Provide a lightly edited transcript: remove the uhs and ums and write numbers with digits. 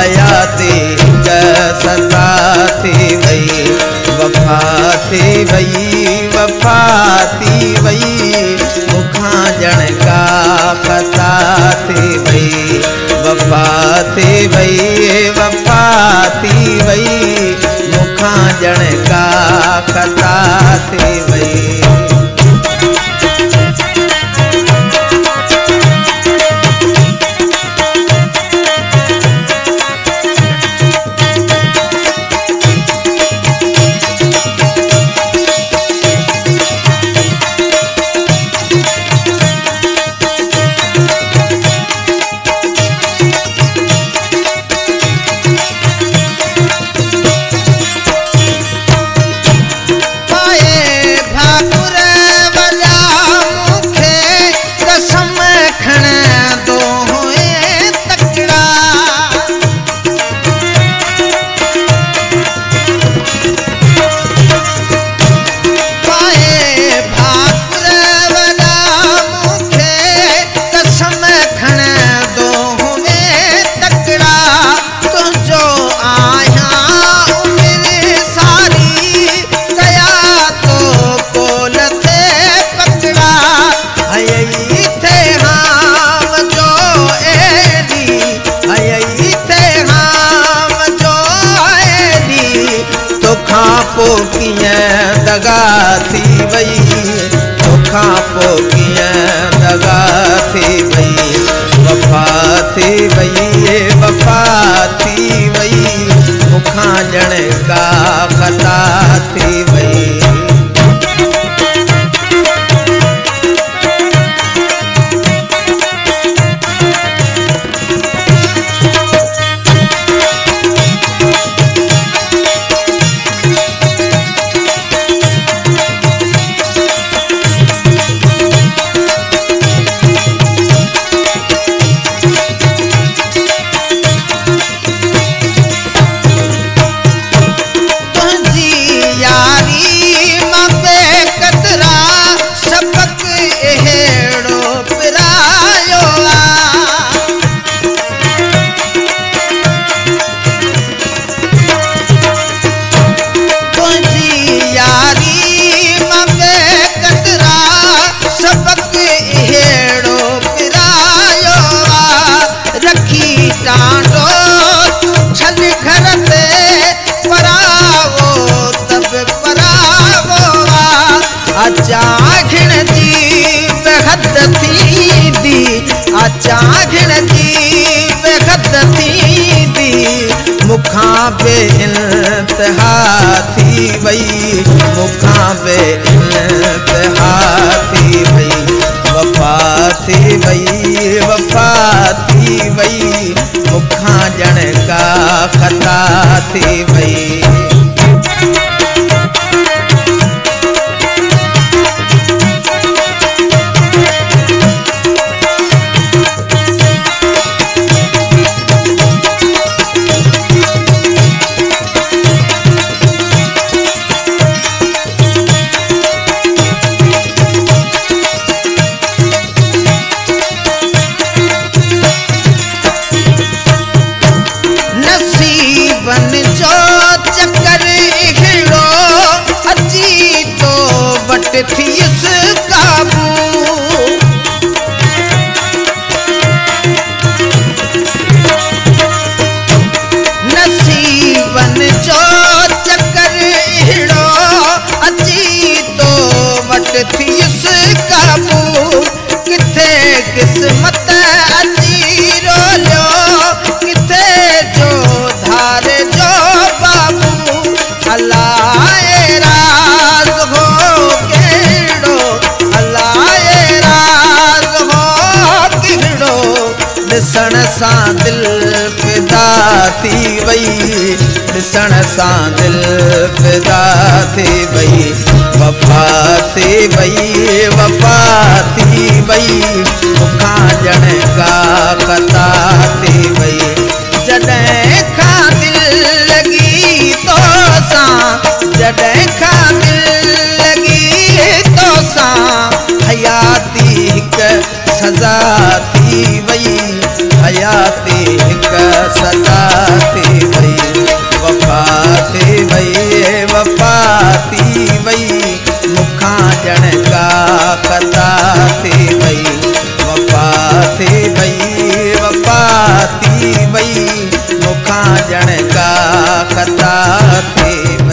हयाती हिक सदा थी वई वफा थी वई वफा थी वई मुखां ॼण का ख़ता थी वई वफा थी वई वफा थी वई मुखां ॼण का ख़ता थी वई। दगा थी वई तोखां पोइ कीअं दगा थी वई वफा थी वई वफा थी वई मुखां ॼण का ख़ता थी वई। चाघिण जी बेहद थींदी चाघिण जी बेहद थींदी मुखां बेइंतिहा थी वई मुखां बेइंतिहा थी वई वफा थी वई वफा थी वई मुखां ॼण का ख़ता थी वई। थियस काबू नसीबन जो चक्कर हिड़ो अची तो वट थियस काबू किथे किस्मत अची रोलियो किथे जो धार जो बाबू अलाए राज हो ॾिसण सां दिलि फिदा थी वई ॾिसण सां दिलि फिदा थी वई वफा थी वई वफा थी वई मुखां ॼण का ख़ता थी वई जॾहिं खां दिलि लॻी तोसां जॾहिं खां दिलि लॻी तोसां हयाती हिक सज़ा थी वई हयाती हिक सज़ा ॼण का ख़ता थी वई वफ़ा थी वई वफ़ा थी वई मूंखां ॼण का ख़ता थी